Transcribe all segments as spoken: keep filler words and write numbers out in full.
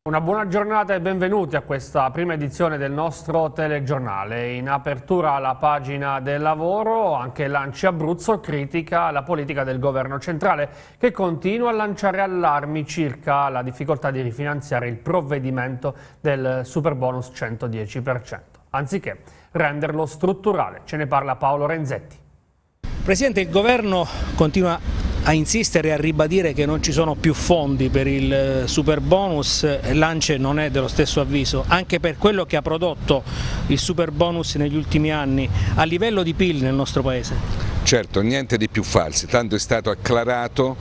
Una buona giornata e benvenuti a questa prima edizione del nostro telegiornale. In apertura alla pagina del lavoro, anche Lanci Abruzzo critica la politica del governo centrale che continua a lanciare allarmi circa la difficoltà di rifinanziare il provvedimento del superbonus cento dieci per cento, anziché renderlo strutturale. Ce ne parla Paolo Renzetti. Presidente, il governo continua a insistere e a ribadire che non ci sono più fondi per il superbonus. L'Ance non è dello stesso avviso, anche per quello che ha prodotto il superbonus negli ultimi anni a livello di P I L nel nostro Paese. Certo, niente di più falso, tanto è stato acclarato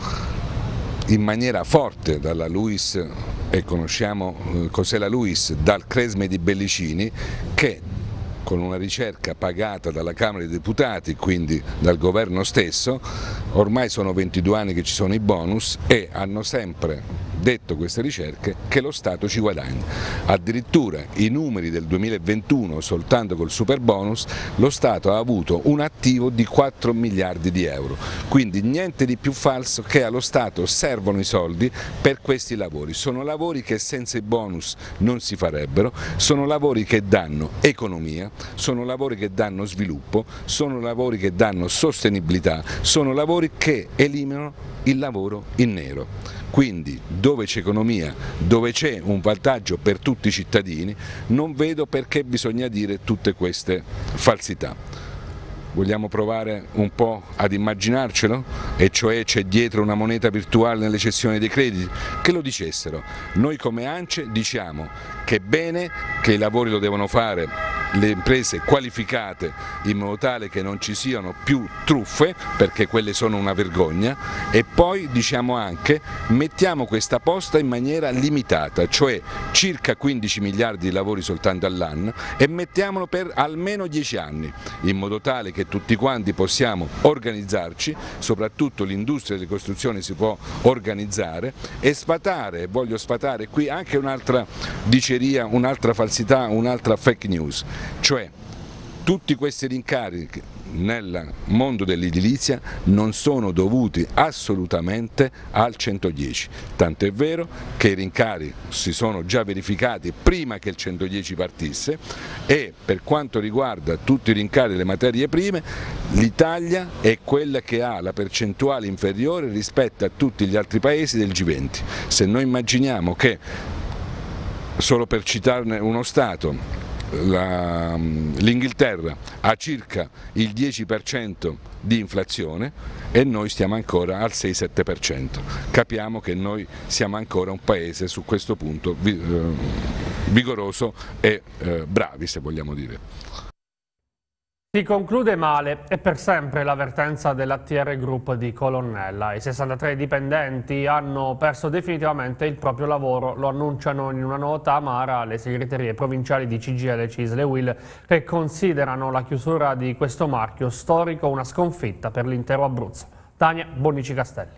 in maniera forte dalla LUISS, e conosciamo cos'è la LUISS, dal Cresme di Bellicini, che con una ricerca pagata dalla Camera dei Deputati, quindi dal governo stesso, ormai sono ventidue anni che ci sono i bonus e hanno sempre detto queste ricerche che lo Stato ci guadagna. Addirittura i numeri del duemilaventuno, soltanto col super bonus, lo Stato ha avuto un attivo di quattro miliardi di euro, quindi niente di più falso che allo Stato servono i soldi per questi lavori. Sono lavori che senza i bonus non si farebbero, sono lavori che danno economia, sono lavori che danno sviluppo, sono lavori che danno sostenibilità, sono lavori che eliminano il lavoro in nero. Quindi dove c'è economia, dove c'è un vantaggio per tutti i cittadini, non vedo perché bisogna dire tutte queste falsità. Vogliamo provare un po' ad immaginarcelo? E cioè c'è dietro una moneta virtuale nelle cessioni dei crediti? Che lo dicessero. Noi come ANCE diciamo che è bene che i lavori lo devono fare le imprese qualificate in modo tale che non ci siano più truffe, perché quelle sono una vergogna, e poi diciamo anche mettiamo questa posta in maniera limitata, cioè circa quindici miliardi di lavori soltanto all'anno, e mettiamolo per almeno dieci anni, in modo tale che tutti quanti possiamo organizzarci, soprattutto l'industria delle costruzioni si può organizzare e sfatare, voglio sfatare qui anche un'altra diceria, un'altra falsità, un'altra fake news, cioè tutti questi rincari nel mondo dell'edilizia non sono dovuti assolutamente al centodieci, tant'è vero che i rincari si sono già verificati prima che il centodieci partisse, e per quanto riguarda tutti i rincari delle materie prime l'Italia è quella che ha la percentuale inferiore rispetto a tutti gli altri paesi del G venti. Se noi immaginiamo che, solo per citarne uno Stato, l'Inghilterra ha circa il dieci per cento di inflazione e noi stiamo ancora al sei sette per cento, capiamo che noi siamo ancora un paese su questo punto vigoroso e bravi, se vogliamo dire. Si conclude male e per sempre l'avvertenza dell'A T R Group di Colonnella. I sessantatré dipendenti hanno perso definitivamente il proprio lavoro, lo annunciano in una nota amara le segreterie provinciali di C G I L, C I S L e U I L, che considerano la chiusura di questo marchio storico una sconfitta per l'intero Abruzzo. Tania Bonnici Castelli.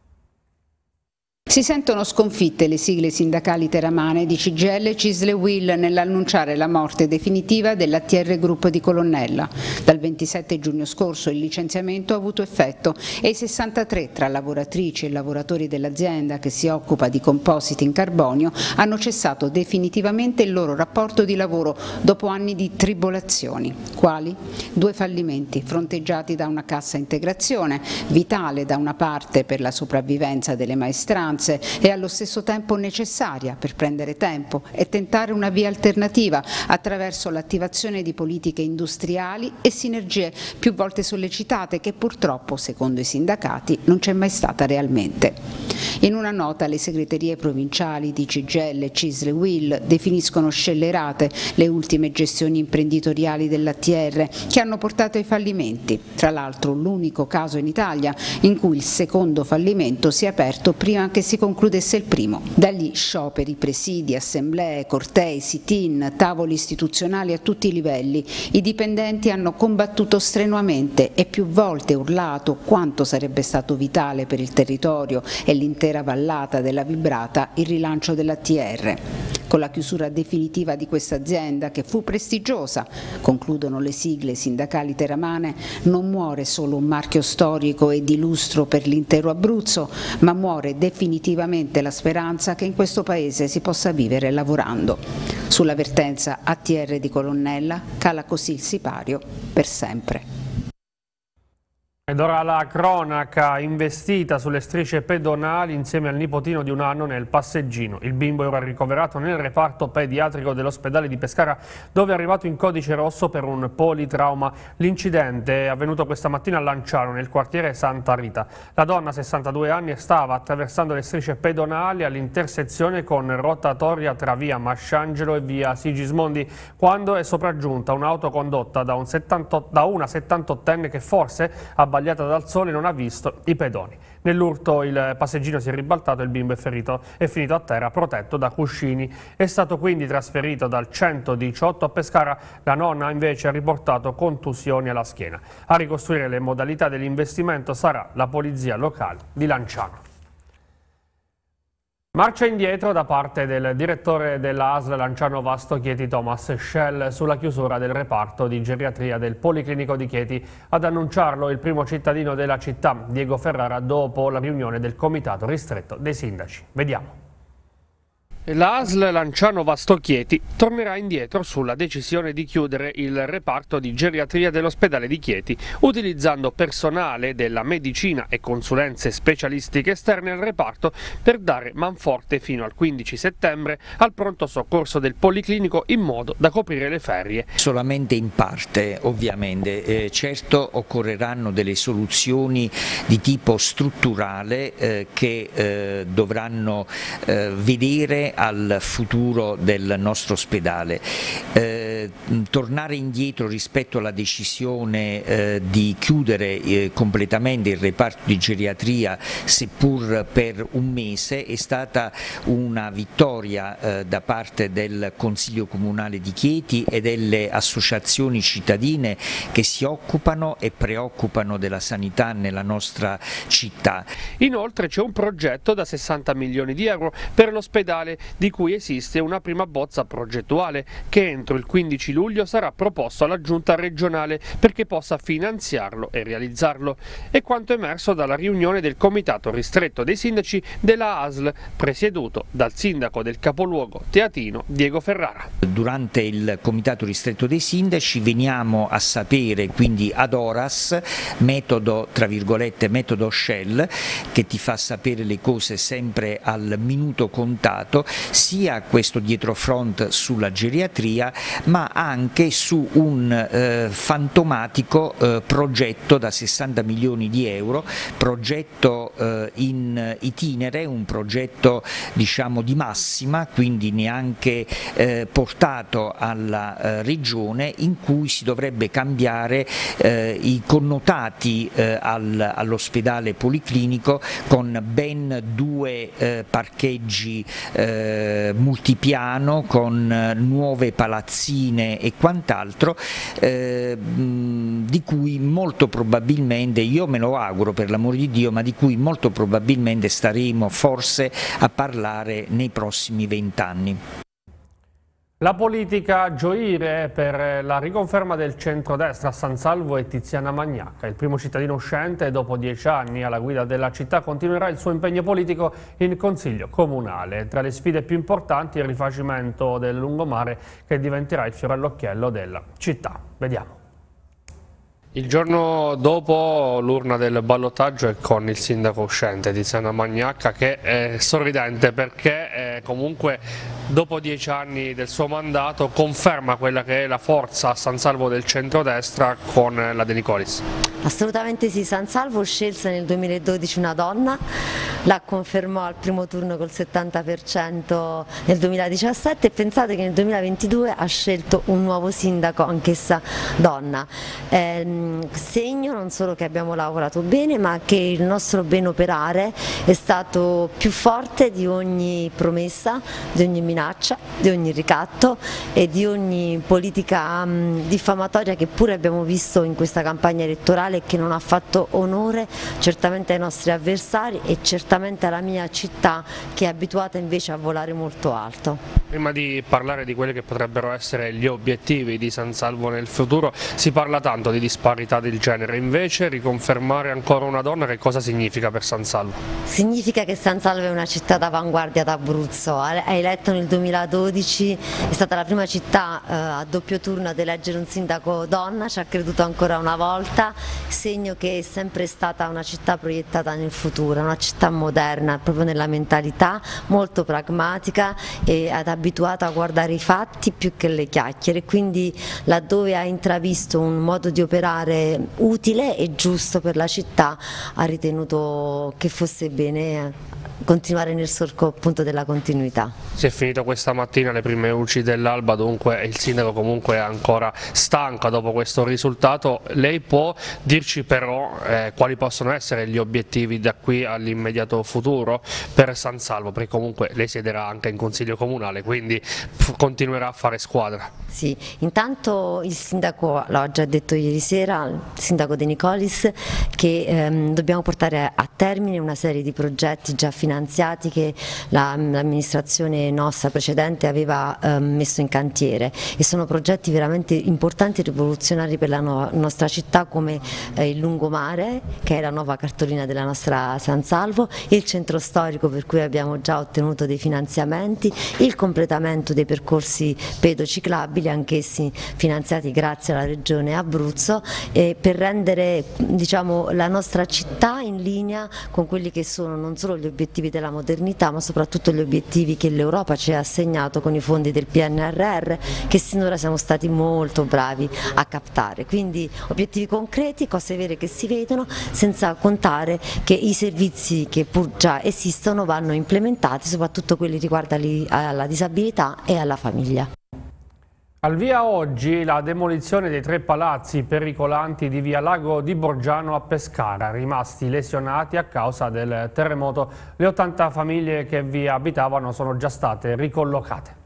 Si sentono sconfitte le sigle sindacali teramane di C G I L, C I S L e U I L nell'annunciare la morte definitiva dell'A T R Group di Colonnella. Dal ventisette giugno scorso il licenziamento ha avuto effetto e i sessantatré tra lavoratrici e lavoratori dell'azienda che si occupa di compositi in carbonio hanno cessato definitivamente il loro rapporto di lavoro dopo anni di tribolazioni. Quali? Due fallimenti fronteggiati da una cassa integrazione, vitale da una parte per la sopravvivenza delle maestranze e allo stesso tempo necessaria per prendere tempo e tentare una via alternativa attraverso l'attivazione di politiche industriali e sinergie più volte sollecitate che purtroppo, secondo i sindacati, non c'è mai stata realmente. In una nota le segreterie provinciali di C G I L, C I S L e U I L definiscono scellerate le ultime gestioni imprenditoriali dell'A T R che hanno portato ai fallimenti, tra l'altro l'unico caso in Italia in cui il secondo fallimento si è aperto prima che si concludesse il primo. Da lì scioperi, presidi, assemblee, cortei, sit-in, tavoli istituzionali a tutti i livelli. I dipendenti hanno combattuto strenuamente e più volte urlato quanto sarebbe stato vitale per il territorio e l'intera vallata della Vibrata il rilancio dell'A T R. Con la chiusura definitiva di questa azienda, che fu prestigiosa, concludono le sigle sindacali teramane, non muore solo un marchio storico e di lustro per l'intero Abruzzo, ma muore definitivamente la speranza che in questo paese si possa vivere lavorando. Sulla vertenza A T R di Colonnella cala così il sipario per sempre. Ed ora la cronaca, investita sulle strisce pedonali insieme al nipotino di un anno nel passeggino. Il bimbo è ora ricoverato nel reparto pediatrico dell'ospedale di Pescara, dove è arrivato in codice rosso per un politrauma. L'incidente è avvenuto questa mattina a Lanciano, nel quartiere Santa Rita. La donna, sessantadue anni, stava attraversando le strisce pedonali all'intersezione con rotatoria tra via Masciangelo e via Sigismondi, quando è sopraggiunta un'auto condotta da, un settantotto, da una settantottenne che forse ha abbagliata dal sole, non ha visto i pedoni. Nell'urto il passeggino si è ribaltato e il bimbo è, ferito, è finito a terra protetto da cuscini. È stato quindi trasferito dal centodiciotto a Pescara. La nonna invece ha riportato contusioni alla schiena. A ricostruire le modalità dell'investimento sarà la polizia locale di Lanciano. Marcia indietro da parte del direttore della A S L Lanciano Vasto Chieti Thomas Schell sulla chiusura del reparto di geriatria del Policlinico di Chieti. Ad annunciarlo il primo cittadino della città, Diego Ferrara, dopo la riunione del comitato ristretto dei sindaci. Vediamo. La A S L Lanciano Vasto Chieti tornerà indietro sulla decisione di chiudere il reparto di geriatria dell'ospedale di Chieti, utilizzando personale della medicina e consulenze specialistiche esterne al reparto per dare manforte fino al quindici settembre al pronto soccorso del Policlinico, in modo da coprire le ferie. Solamente in parte, ovviamente. Eh, certo occorreranno delle soluzioni di tipo strutturale eh, che eh, dovranno eh, vedere al futuro del nostro ospedale. Eh, tornare indietro rispetto alla decisione eh, di chiudere eh, completamente il reparto di geriatria, seppur per un mese, è stata una vittoria eh, da parte del Consiglio Comunale di Chieti e delle associazioni cittadine che si occupano e preoccupano della sanità nella nostra città. Inoltre c'è un progetto da sessanta milioni di euro per l'ospedale, di cui esiste una prima bozza progettuale che entro il quindici luglio sarà proposto alla giunta regionale perché possa finanziarlo e realizzarlo. È quanto emerso dalla riunione del comitato ristretto dei sindaci della A S L, presieduto dal sindaco del capoluogo teatino Diego Ferrara. Durante il comitato ristretto dei sindaci veniamo a sapere, quindi ad horas, metodo tra virgolette metodo Schell, che ti fa sapere le cose sempre al minuto contato, sia questo dietrofront sulla geriatria ma anche su un eh, fantomatico eh, progetto da sessanta milioni di euro, progetto eh, in itinere, un progetto diciamo di massima, quindi neanche eh, portato alla eh, regione, in cui si dovrebbe cambiare eh, i connotati eh, al, all'ospedale policlinico con ben due eh, parcheggi eh, multipiano, con eh, nuove palazzine e quant'altro, eh, di cui molto probabilmente, io me lo auguro per l'amore di Dio, ma di cui molto probabilmente staremo forse a parlare nei prossimi vent'anni. La politica a gioire per la riconferma del centrodestra a San Salvo è Tiziana Magnacca. Il primo cittadino uscente, dopo dieci anni alla guida della città, continuerà il suo impegno politico in consiglio comunale. Tra le sfide più importanti il rifacimento del lungomare, che diventerà il fiore all'occhiello della città. Vediamo. Il giorno dopo l'urna del ballottaggio è con il sindaco uscente Tiziana Magnacca, che è sorridente perché eh, comunque dopo dieci anni del suo mandato conferma quella che è la forza a San Salvo del centrodestra con la De Nicolis. Assolutamente sì, San Salvo scelse nel duemiladodici una donna, la confermò al primo turno col settanta per cento nel duemiladiciassette e pensate che nel duemilaventidue ha scelto un nuovo sindaco, anch'essa donna. Eh, segno non solo che abbiamo lavorato bene, ma che il nostro ben operare è stato più forte di ogni promessa, di ogni minaccia, di ogni ricatto e di ogni politica mh, diffamatoria che pure abbiamo visto in questa campagna elettorale, che non ha fatto onore certamente ai nostri avversari e certamente alla mia città, che è abituata invece a volare molto alto. Prima di parlare di quelli che potrebbero essere gli obiettivi di San Salvo nel futuro, si parla tanto di disparità del genere, invece riconfermare ancora una donna che cosa significa per San Salvo? Significa che San Salvo è una città d'avanguardia d'Abruzzo. Hai eletto nel duemiladodici, è stata la prima città eh, a doppio turno ad eleggere un sindaco donna, ci ha creduto ancora una volta, segno che è sempre stata una città proiettata nel futuro, una città moderna proprio nella mentalità, molto pragmatica e ad abituata a guardare i fatti più che le chiacchiere, quindi laddove ha intravisto un modo di operare utile e giusto per la città ha ritenuto che fosse bene continuare nel solco appunto della continuità. Si è finito questa mattina le prime luci dell'alba, dunque il sindaco comunque è ancora stanco dopo questo risultato. Lei può dirci però eh, quali possono essere gli obiettivi da qui all'immediato futuro per San Salvo, perché comunque lei siederà anche in consiglio comunale, quindi continuerà a fare squadra. Sì, intanto il sindaco, l'ho già detto ieri sera, il sindaco De Nicolis, che ehm, dobbiamo portare a termine una serie di progetti già finanziati che l'amministrazione nostra precedente aveva ehm, messo in cantiere, e sono progetti veramente importanti e rivoluzionari per la no nostra città, come eh, il lungomare, che è la nuova cartolina della nostra San Salvo, il centro storico per cui abbiamo già ottenuto dei finanziamenti, il completamento dei percorsi pedociclabili, anch'essi finanziati grazie alla Regione Abruzzo, e per rendere, diciamo, la nostra città in linea con quelli che sono non solo gli obiettivi della modernità, ma soprattutto gli obiettivi che l'Europa ci ha assegnato con i fondi del P N R R, che sinora siamo stati molto bravi a captare. Quindi obiettivi concreti, cose vere che si vedono, senza contare che i servizi che pur già esistono vanno implementati, soprattutto quelli riguardanti alla disabilità e alla famiglia. Al via oggi la demolizione dei tre palazzi pericolanti di via Lago di Borgiano a Pescara, rimasti lesionati a causa del terremoto. Le ottanta famiglie che vi abitavano sono già state ricollocate.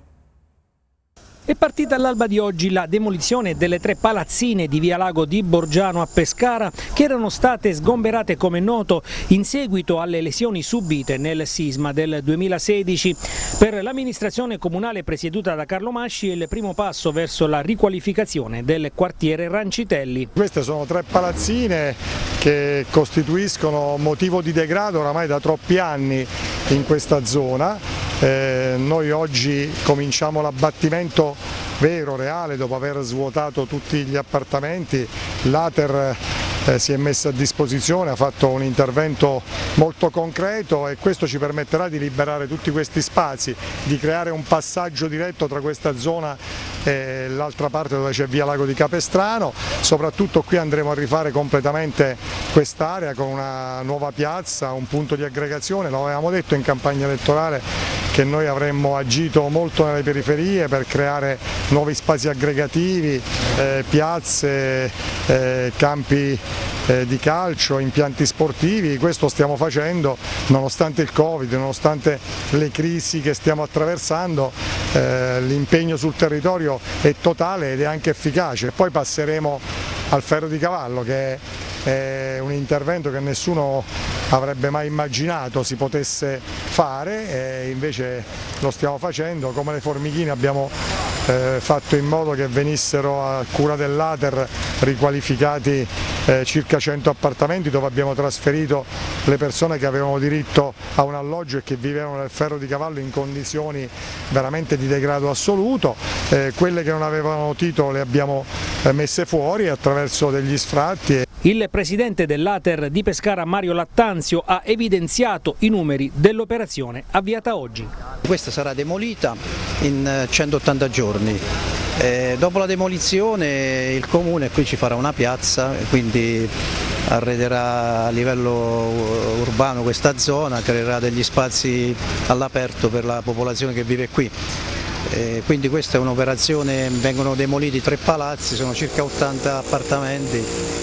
È partita all'alba di oggi la demolizione delle tre palazzine di via Lago di Borgiano a Pescara, che erano state sgomberate, come noto, in seguito alle lesioni subite nel sisma del duemilasedici. Per l'amministrazione comunale presieduta da Carlo Masci è il primo passo verso la riqualificazione del quartiere Rancitelli. Queste sono tre palazzine che costituiscono motivo di degrado oramai da troppi anni in questa zona. Eh, noi oggi cominciamo l'abbattimento vero, reale, dopo aver svuotato tutti gli appartamenti. L'A T E R eh, si è messa a disposizione, ha fatto un intervento molto concreto, e questo ci permetterà di liberare tutti questi spazi, di creare un passaggio diretto tra questa zona e l'altra parte dove c'è via Lago di Capestrano. Soprattutto qui andremo a rifare completamente quest'area con una nuova piazza, un punto di aggregazione. Lo avevamo detto in campagna elettorale che noi avremmo agito molto nelle periferie per creare nuovi spazi aggregativi, eh, piazze, eh, campi eh, di calcio, impianti sportivi. Questo stiamo facendo nonostante il Covid, nonostante le crisi che stiamo attraversando. Eh, l'impegno sul territorio è totale ed è anche efficace. Poi passeremo al ferro di cavallo, che è è un intervento che nessuno avrebbe mai immaginato si potesse fare, e invece lo stiamo facendo. Come le formichine abbiamo eh, fatto in modo che venissero a cura dell'A T E R riqualificati eh, circa cento appartamenti, dove abbiamo trasferito le persone che avevano diritto a un alloggio e che vivevano nel ferro di cavallo in condizioni veramente di degrado assoluto. Eh, quelle che non avevano titolo le abbiamo eh, messe fuori attraverso degli sfratti. Il presidente dell'A T E R di Pescara, Mario Lattanzio, ha evidenziato i numeri dell'operazione avviata oggi. Questa sarà demolita in centottanta giorni. Eh, dopo la demolizione il Comune qui ci farà una piazza, quindi arrederà a livello urbano questa zona, creerà degli spazi all'aperto per la popolazione che vive qui. Eh, quindi questa è un'operazione, vengono demoliti tre palazzi, sono circa ottanta appartamenti.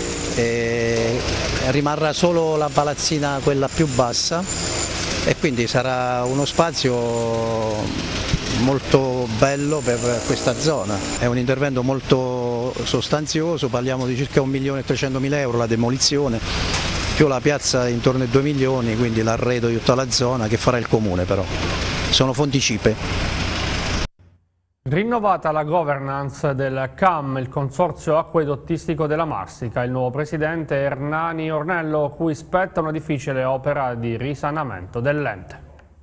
E rimarrà solo la palazzina, quella più bassa, e quindi sarà uno spazio molto bello per questa zona. È un intervento molto sostanzioso, parliamo di circa un milione e trecentomila euro la demolizione, più la piazza intorno ai due milioni, quindi l'arredo di tutta la zona che farà il Comune, però sono fonti C I P E. Rinnovata la governance del C A M, il Consorzio Acquedottistico della Marsica. Il nuovo presidente Ernani Ornello, cui spetta una difficile opera di risanamento dell'ente.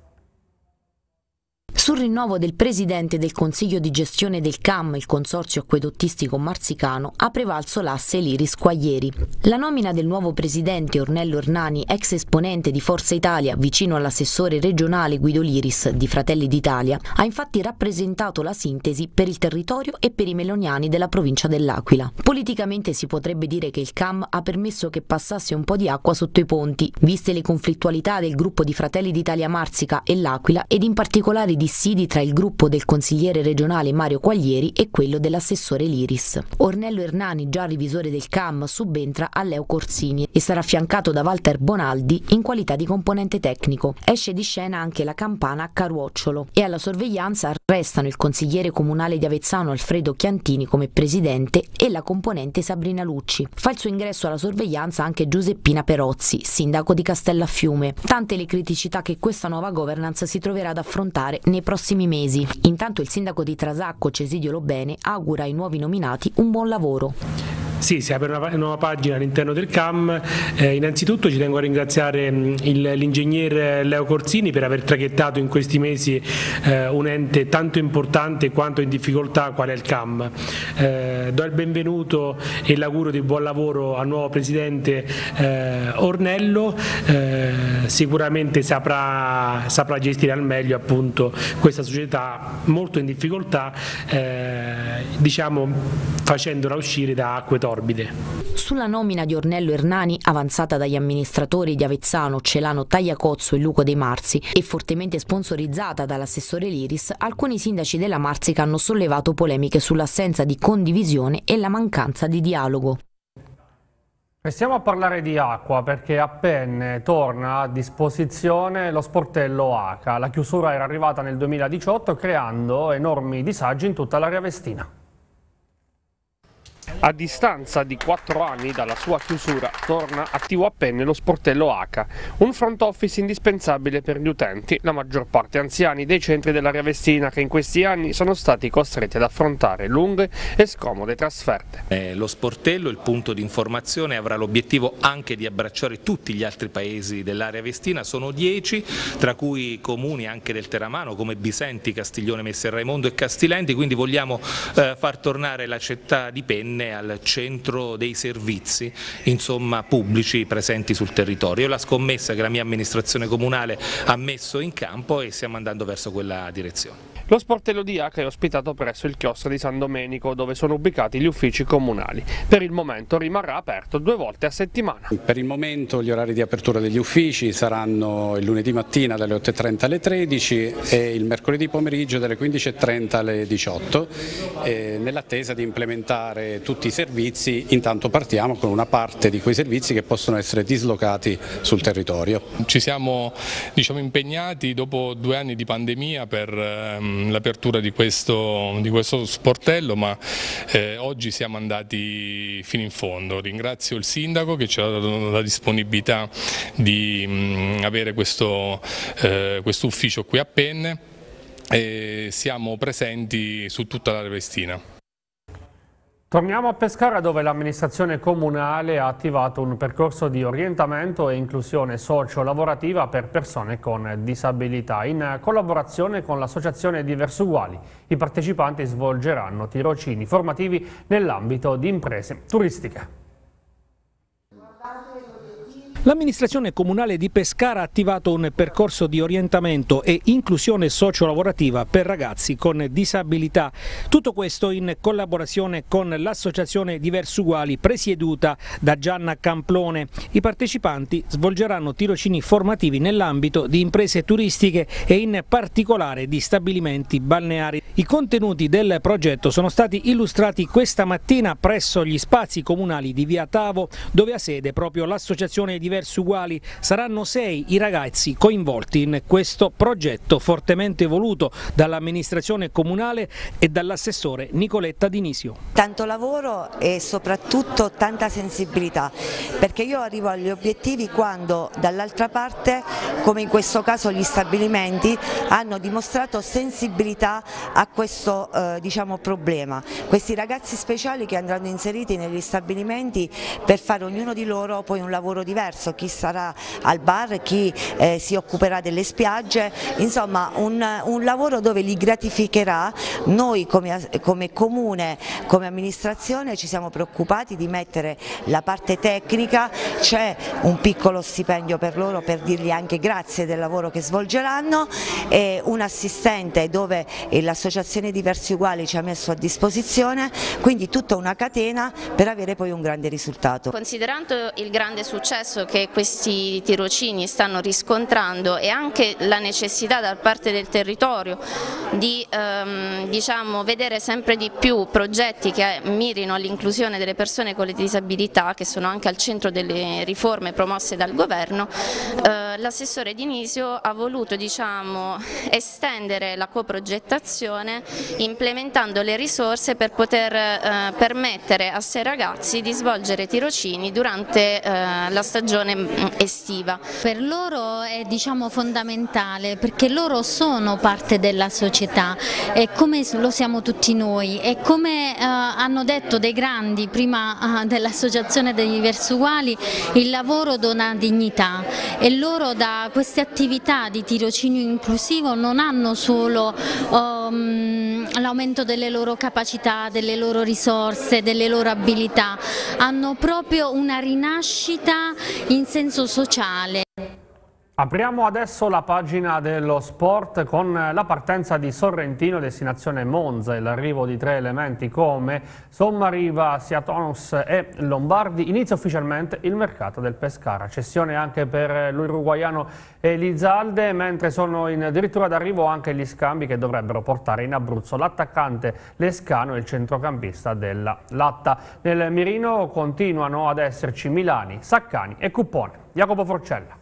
Sul rinnovo del presidente del Consiglio di gestione del C A M, il Consorzio Acquedottistico Marsicano, ha prevalso l'asse Liris Quaglieri. La nomina del nuovo presidente Ornello Ernani, ex esponente di Forza Italia vicino all'assessore regionale Guido Liris di Fratelli d'Italia, ha infatti rappresentato la sintesi per il territorio e per i meloniani della provincia dell'Aquila. Politicamente si potrebbe dire che il C A M ha permesso che passasse un po' di acqua sotto i ponti, viste le conflittualità del gruppo di Fratelli d'Italia Marsica e l'Aquila ed in particolare i dissidi tra il gruppo del consigliere regionale Mario Quaglieri e quello dell'assessore Liris. Ornello Ernani, già revisore del C A M, subentra a Leo Corsini e sarà affiancato da Walter Bonaldi in qualità di componente tecnico. Esce di scena anche la campana Caruocciolo e alla sorveglianza restano il consigliere comunale di Avezzano Alfredo Chiantini come presidente e la componente Sabrina Lucci. Fa il suo ingresso alla sorveglianza anche Giuseppina Perozzi, sindaco di Castellaffiume. Tante le criticità che questa nuova governance si troverà ad affrontare nei prossimi mesi. Intanto il sindaco di Trasacco, Cesidio Lobene, augura ai nuovi nominati un buon lavoro. Sì, si apre una nuova pagina all'interno del C A M. Eh, innanzitutto ci tengo a ringraziare l'ingegner Leo Corsini per aver traghettato in questi mesi eh, un ente tanto importante quanto in difficoltà quale è il C A M. Eh, do il benvenuto e l'augurio di buon lavoro al nuovo presidente eh, Ornello, eh, sicuramente saprà, saprà gestire al meglio appunto questa società molto in difficoltà, eh, diciamo facendola uscire da acque torbide. Sulla nomina di Ornello Ernani, avanzata dagli amministratori di Avezzano, Celano Tagliacozzo e Luco De Marzi e fortemente sponsorizzata dall'assessore Liris, alcuni sindaci della Marsica hanno sollevato polemiche sull'assenza di condivisione e la mancanza di dialogo. Restiamo a parlare di acqua perché a Penne torna a disposizione lo sportello A C A. La chiusura era arrivata nel duemiladiciotto creando enormi disagi in tutta l'area vestina. A distanza di quattro anni dalla sua chiusura torna attivo a Penne lo sportello A C A, un front office indispensabile per gli utenti, la maggior parte anziani dei centri dell'area vestina che in questi anni sono stati costretti ad affrontare lunghe e scomode trasferte. Eh, lo sportello, il punto di informazione, avrà l'obiettivo anche di abbracciare tutti gli altri paesi dell'area vestina, sono dieci, tra cui comuni anche del Teramano come Bisenti, Castiglione Messerraimondo e Castilendi, quindi vogliamo eh, far tornare la città di Penne al centro dei servizi, insomma, pubblici presenti sul territorio. La scommessa che la mia amministrazione comunale ha messo in campo e stiamo andando verso quella direzione. Lo sportello di A C A è ospitato presso il chiostro di San Domenico, dove sono ubicati gli uffici comunali. Per il momento rimarrà aperto due volte a settimana. Per il momento gli orari di apertura degli uffici saranno il lunedì mattina dalle otto e trenta alle tredici e il mercoledì pomeriggio dalle quindici e trenta alle diciotto. E nell'attesa di implementare tutti i servizi, intanto partiamo con una parte di quei servizi che possono essere dislocati sul territorio. Ci siamo, diciamo, impegnati dopo due anni di pandemia per ehm, l'apertura di questo, di questo sportello, ma eh, oggi siamo andati fino in fondo. Ringrazio il sindaco che ci ha dato la disponibilità di mh, avere questo eh, questo ufficio qui a Penne e siamo presenti su tutta l'area vestina. Torniamo a Pescara, dove l'amministrazione comunale ha attivato un percorso di orientamento e inclusione socio-lavorativa per persone con disabilità, in collaborazione con l'associazione Diversuguali. I partecipanti svolgeranno tirocini formativi nell'ambito di imprese turistiche. L'amministrazione comunale di Pescara ha attivato un percorso di orientamento e inclusione socio-lavorativa per ragazzi con disabilità. Tutto questo in collaborazione con l'associazione Diversuguali presieduta da Gianna Camplone. I partecipanti svolgeranno tirocini formativi nell'ambito di imprese turistiche e in particolare di stabilimenti balneari. I contenuti del progetto sono stati illustrati questa mattina presso gli spazi comunali di Via Tavo, dove ha sede proprio l'associazione Diversuguali diversi uguali saranno sei i ragazzi coinvolti in questo progetto fortemente voluto dall'amministrazione comunale e dall'assessore Nicoletta Dinisio. Tanto lavoro e soprattutto tanta sensibilità, perché io arrivo agli obiettivi quando dall'altra parte, come in questo caso gli stabilimenti, hanno dimostrato sensibilità a questo eh, diciamo, problema. Questi ragazzi speciali che andranno inseriti negli stabilimenti per fare ognuno di loro poi un lavoro diverso, chi sarà al bar, chi eh, si occuperà delle spiagge, insomma un, un lavoro dove li gratificherà. Noi come, come comune, come amministrazione ci siamo preoccupati di mettere la parte tecnica, c'è un piccolo stipendio per loro per dirgli anche grazie del lavoro che svolgeranno, e un assistente dove l'associazione Diversi Uguali ci ha messo a disposizione, quindi tutta una catena per avere poi un grande risultato. Considerando il grande successo che questi tirocini stanno riscontrando e anche la necessità da parte del territorio di ehm, diciamo, vedere sempre di più progetti che mirino all'inclusione delle persone con le disabilità, che sono anche al centro delle riforme promosse dal governo, eh, l'assessore Dinisio ha voluto diciamo, estendere la coprogettazione implementando le risorse per poter eh, permettere a sei ragazzi di svolgere tirocini durante eh, la stagione estiva. Per loro è diciamo, fondamentale, perché loro sono parte della società, e come lo siamo tutti noi, e come eh, hanno detto dei grandi prima eh, dell'associazione dei Diversi Uguali, il lavoro dona dignità, e loro da queste attività di tirocinio inclusivo non hanno solo um, l'aumento delle loro capacità, delle loro risorse, delle loro abilità, hanno proprio una rinascita in senso sociale. Apriamo adesso la pagina dello sport con la partenza di Sorrentino, destinazione Monza, e l'arrivo di tre elementi come Sommariva, Siatonus e Lombardi. Inizia ufficialmente il mercato del Pescara, cessione anche per l'uruguaiano Elizalde, mentre sono in addirittura d'arrivo anche gli scambi che dovrebbero portare in Abruzzo l'attaccante Lescano e il centrocampista della Latta. Nel mirino continuano ad esserci Milani, Saccani e Cuppone. Jacopo Forcella.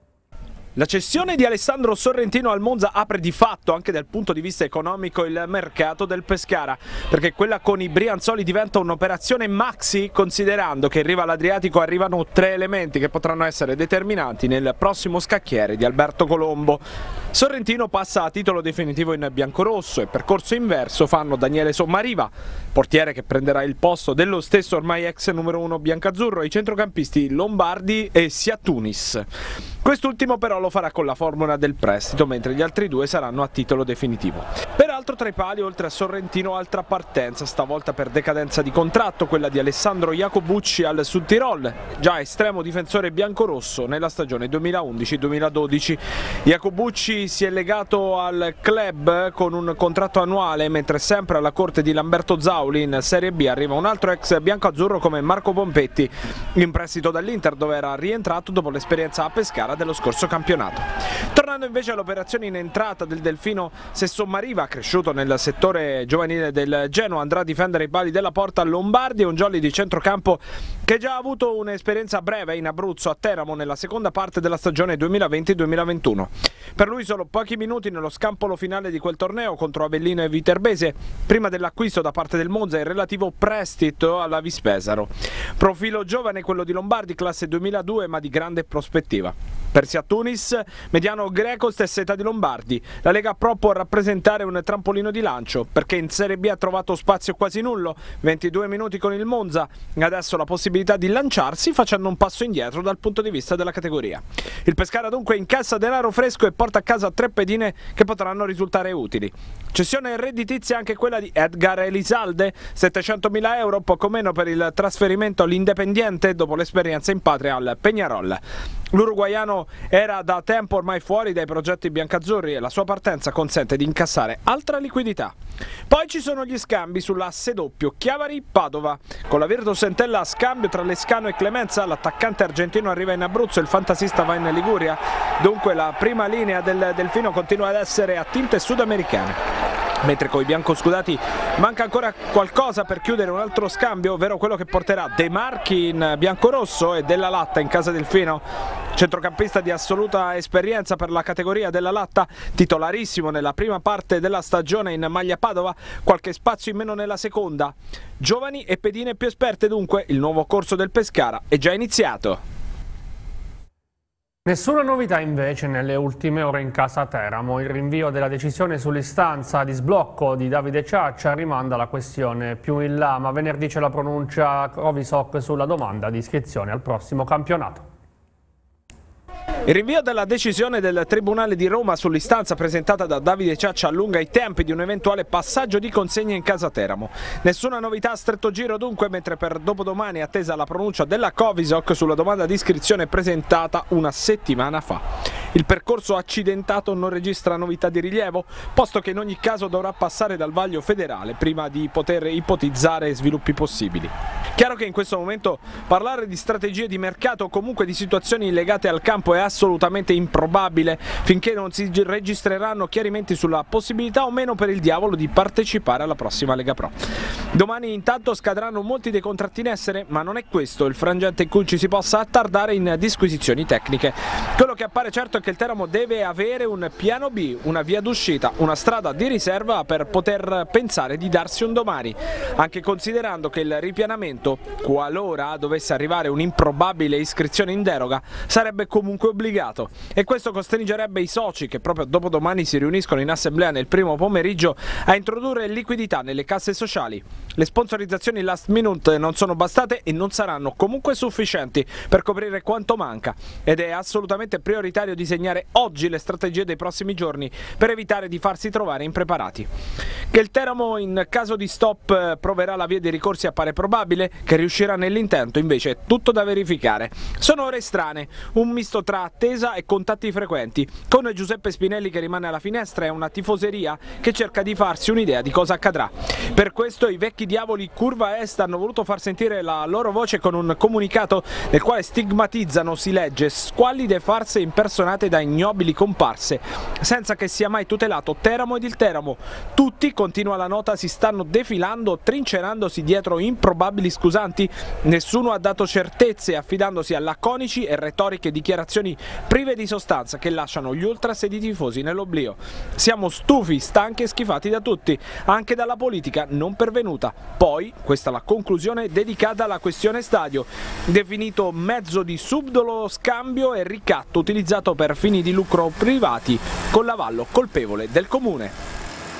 La cessione di Alessandro Sorrentino al Monza apre di fatto, anche dal punto di vista economico, il mercato del Pescara, perché quella con i Brianzoli diventa un'operazione maxi, considerando che in riva all'Adriatico arrivano tre elementi che potranno essere determinanti nel prossimo scacchiere di Alberto Colombo. Sorrentino passa a titolo definitivo in biancorosso, e percorso inverso fanno Daniele Sommariva, portiere che prenderà il posto dello stesso ormai ex numero uno biancazzurro, e i centrocampisti Lombardi e Siatunis. Quest'ultimo però lo farà con la formula del prestito, mentre gli altri due saranno a titolo definitivo. Peraltro tra i pali, oltre a Sorrentino, altra partenza, stavolta per decadenza di contratto, quella di Alessandro Jacobucci al Sud Tirol, già estremo difensore biancorosso nella stagione duemilaundici duemiladodici. Jacobucci si è legato al club con un contratto annuale, mentre sempre alla corte di Lamberto Zauli in Serie B arriva un altro ex biancoazzurro come Marco Pompetti, in prestito dall'Inter, dove era rientrato dopo l'esperienza a Pescara dello scorso campionato. Tornando invece all'operazione in entrata del Delfino, se Sommariva, cresciuto nel settore giovanile del Genoa, andrà a difendere i pali della porta Lombardi, e un jolly di centrocampo che già ha avuto un'esperienza breve in Abruzzo a Teramo nella seconda parte della stagione duemilaventi duemilaventuno. Per lui solo pochi minuti nello scampolo finale di quel torneo contro Avellino e Viterbese, prima dell'acquisto da parte del Monza e il relativo prestito alla Vispesaro. Profilo giovane quello di Lombardi, classe duemiladue, ma di grande prospettiva. Per Siatunis, mediano greco, stessa età di Lombardi. La Lega Pro può rappresentare un trampolino di lancio, perché in Serie B ha trovato spazio quasi nullo, ventidue minuti con il Monza, e adesso la possibilità di lanciarsi facendo un passo indietro dal punto di vista della categoria. Il Pescara dunque incassa denaro fresco e porta a casa tre pedine che potranno risultare utili. Cessione redditizia anche quella di Edgar Elizalde, settecentomila euro, poco meno per il trasferimento all'Independiente dopo l'esperienza in patria al Peñarol. L'uruguaiano era da tempo ormai fuori dai progetti biancazzurri, e la sua partenza consente di incassare altra liquidità. Poi ci sono gli scambi sull'asse doppio Chiavari-Padova. Con la Virtus Entella a scambio tra Lescano e Clemenza, l'attaccante argentino arriva in Abruzzo, il fantasista va in Liguria. Dunque la prima linea del Delfino continua ad essere a tinte sudamericane. mentre con i biancoscudati manca ancora qualcosa per chiudere un altro scambio, ovvero quello che porterà De Marchi in biancorosso e Della Latta in casa Delfino, centrocampista di assoluta esperienza per la categoria della Latta, titolarissimo nella prima parte della stagione in maglia Padova, qualche spazio in meno nella seconda. Giovani e pedine più esperte dunque, il nuovo corso del Pescara è già iniziato. Nessuna novità invece nelle ultime ore in casa Teramo. Il rinvio della decisione sull'istanza di sblocco di Davide Ciaccia rimanda la questione più in là, ma venerdì c'è la pronuncia Covisoc sulla domanda di iscrizione al prossimo campionato. Il rinvio della decisione del Tribunale di Roma sull'istanza presentata da Davide Ciaccia allunga i tempi di un eventuale passaggio di consegna in casa Teramo. Nessuna novità a stretto giro dunque, mentre per dopodomani è attesa la pronuncia della Covisoc sulla domanda di iscrizione presentata una settimana fa. Il percorso accidentato non registra novità di rilievo, posto che in ogni caso dovrà passare dal vaglio federale prima di poter ipotizzare sviluppi possibili. Chiaro che in questo momento parlare di strategie di mercato o comunque di situazioni legate al campo è assolutamente improbabile finché non si registreranno chiarimenti sulla possibilità o meno per il Diavolo di partecipare alla prossima Lega Pro. Domani intanto scadranno molti dei contratti in essere, ma non è questo il frangente in cui ci si possa attardare in disquisizioni tecniche. Quello che appare certo è che il Teramo deve avere un piano B, una via d'uscita, una strada di riserva per poter pensare di darsi un domani, anche considerando che il ripianamento, qualora dovesse arrivare un'improbabile iscrizione in deroga, sarebbe comunque obbligato, e questo costringerebbe i soci, che proprio dopodomani si riuniscono in assemblea nel primo pomeriggio, a introdurre liquidità nelle casse sociali. Le sponsorizzazioni last minute non sono bastate e non saranno comunque sufficienti per coprire quanto manca, ed è assolutamente prioritario disegnare oggi le strategie dei prossimi giorni per evitare di farsi trovare impreparati. Che il Teramo in caso di stop proverà la via dei ricorsi appare probabile, che riuscirà nell'intento invece è tutto da verificare. Sono ore strane, un misto tra attesa e contatti frequenti, con Giuseppe Spinelli che rimane alla finestra e una tifoseria che cerca di farsi un'idea di cosa accadrà. Per questo i vecchi diavoli Curva Est hanno voluto far sentire la loro voce con un comunicato nel quale stigmatizzano, si legge, squallide farse impersonate da ignobili comparse, senza che sia mai tutelato Teramo ed il Teramo. Tutti, continua la nota, si stanno defilando, trincerandosi dietro improbabili scusanti. Nessuno ha dato certezze, affidandosi a laconici e retoriche dichiarazioni prive di sostanza che lasciano gli ultras ed i tifosi nell'oblio. Siamo stufi, stanchi e schifati da tutti, anche dalla politica non pervenuta. Poi, questa è la conclusione dedicata alla questione stadio, definito mezzo di subdolo scambio e ricatto utilizzato per fini di lucro privati, con l'avallo colpevole del comune.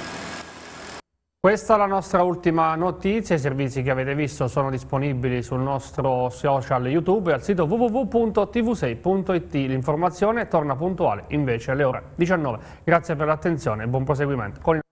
Questa è la nostra ultima notizia. I servizi che avete visto sono disponibili sul nostro social YouTube e al sito w w w punto t v sei punto i t. L'informazione torna puntuale invece alle ore diciannove. Grazie per l'attenzione e buon proseguimento. Con il